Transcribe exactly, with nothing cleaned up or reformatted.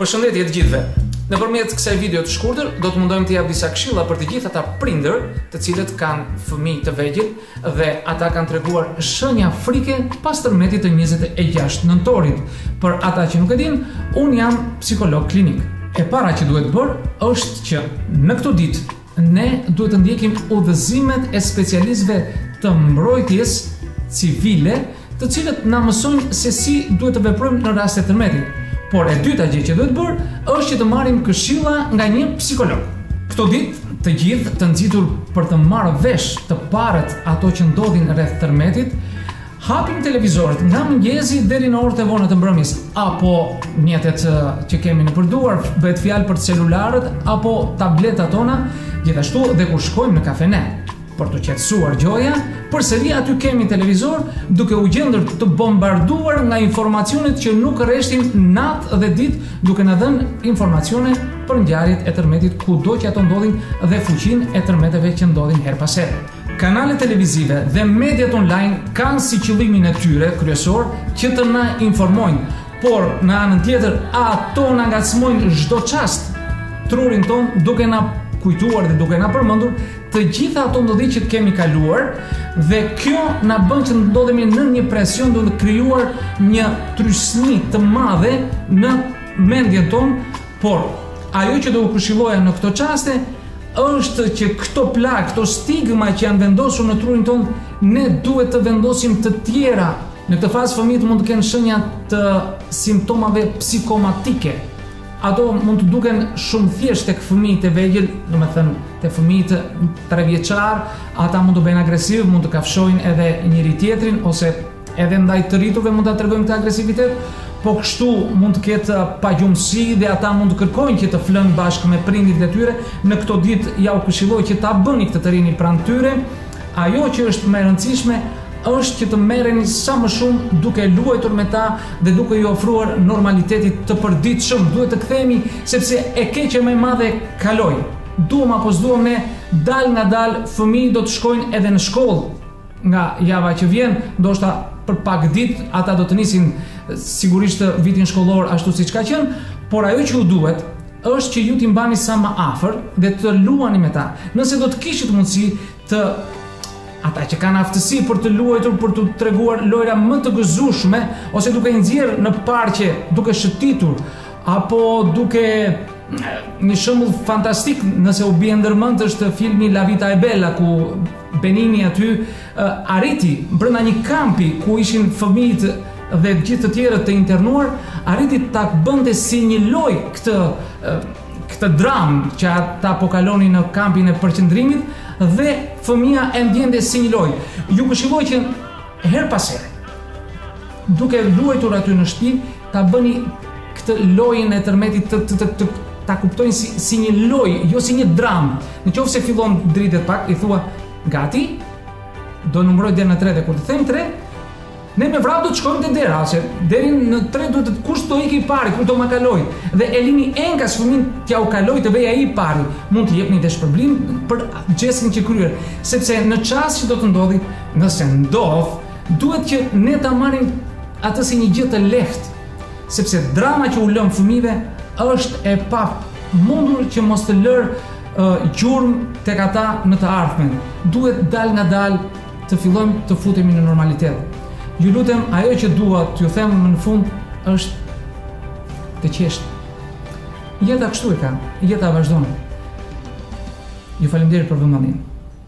Përshëndetje të gjithëve. Nëpërmjet kësaj video të shkurtër do të mundojmë të jap disa këshilla për të gjithë ata prindër, të cilët kanë fëmijë të vegjël dhe ata kanë treguar shenja frike pas tërmetit të njëzet e gjashtë nëntorit. Për ata që nuk e dinë, un jam psikolog klinik. E para që duhet bërë është që në këtë ditë ne duhet të ndjekim udhëzimet e specialistëve të mbrojtjes civile, të cilët na mësojnë se si duhet të veprojmë në rast të tërmetit. Por e dyta gjë që duhet bërë është që të marrim këshilla nga një psikolog. Këto ditë të gjithë të nxitur për të marrë vesh të parët ato që ndodhin rreth tërmetit, hapim televizorët nga mëngjesi deri në orët e vona të mbrëmjes, apo mjetet që kemi në përduar, bëhet fjalë për celularët apo tabletat tona, gjithashtu dhe kur shkojmë në kafene për të qetësuar gjoja, përsëri aty kemi televizor duke u gjendur të bombarduar nga informacionet që nuk rreshtin natë dhe ditë, duke na dhënë informacione për ngjarjet e tërmetit kudo që ato ndodhin dhe fuqinë e tërmeteve që ndodhin her pas here. Kanalet televizive dhe mediat online kanë si qëllimin e tyre kryesor që të na informojnë, por në anën tjetër ato na ngacmojnë çdo çast trurin ton duke na kujtuar dhe duke na përmendur të gjitha ato ndodhi që kemi kaluar, dhe kjo na bën që ndodhemi në një presion duke krijuar një trysni të madhe në mendjen tonë, por ajo që do u këshilloja në këto çaste është që këto plagë, këto stigma që janë vendosur në trurin tonë, ne duhet të vendosim të tjera. Në këtë fazë fëmijët mund të kenë shenja të simptomave psikomatike. Ato mund të duken shumë thjesht tek fëmijët e vegjël, domethënë te fëmijët tre vjeçar, ata mund të bëjnë agresiv, mund të kafshojnë edhe njëri tjetrin, ose edhe ndaj të rriturve mund ta tregojnë këtë agresivitet, po kështu mund të ketë pagjumësi dhe ata mund të kërkojnë që të flënë bashkë me prindit e tyre. Në këto ditë ja u këshilloj që ta bëni këtë të rini pranë tyre. Ajo që është më e rëndësishme është që të merreni sa më shumë duke luajtur me ta dhe duke ju ofruar normalitetit të përditshëm. Duhet të kthehemi sepse e keqja më e madhe kaloi. Duam apo s'duam ne, dal nga dal fëmijët do të shkojnë edhe në shkollë nga java që vjen, ndoshta për pak ditë ata do të nisin sigurisht vitin shkollor ashtu siç ka qenë, por ajo që ju duhet është që ju t'i mbani sa më afër dhe të luani me ta. Nëse do të kishit mundësi të ata që kanë aftësi për të luajtur, për të treguar lojra më të gëzueshme, ose duke nxjerrë në parqe, duke shëtitur, apo duke një shembull fantastik, nëse u bie ndërmend, është filmi La Vita e Bella, ku Benini aty uh, arriti brenda një kampi ku ishin fëmijët dhe gjithë të tjerët të internuar, arriti ta bënte si një lojë këtë uh, këtë dramë që ata po kalonin në kampin e përqendrimit, dhe fëmia e ndjente si një lojë. Ju këshilloj që her pas here, duke luajtur aty në shtëpi, ta bëni këtë lojën e tërmetit të, të, të, të ta kuptojnë si, si një lojë, jo si një dramë. Në qoftë se fillon dritet pak, i thua gati, do numëroj deri në tre dhe kur të them tre, ne me vrau do të shkojmë te dera, se deri në tre duhet të kush do ikë i pari, kush do ma kaloj. Dhe e lini enkas fëmin t'ja u kaloj të vej ai i pari. Mund të jepni dhe shpërblim për gjestin që kryer, sepse në çast që do të ndodhi, nëse ndodh, duhet që ne ta marrim atë si një gjë të lehtë, sepse drama që u lëm fëmijëve është e pa mundur që mos të lër uh, gjurmë tek ata në të ardhmen. Duhet dal nga dal të fillojmë të futemi në normalitet. Ju lutem, ajo që dua t'ju them më në fund është të qeshni. Jeta kështu e ka, jeta vazhdon. Ju faleminderit për vëmendjen.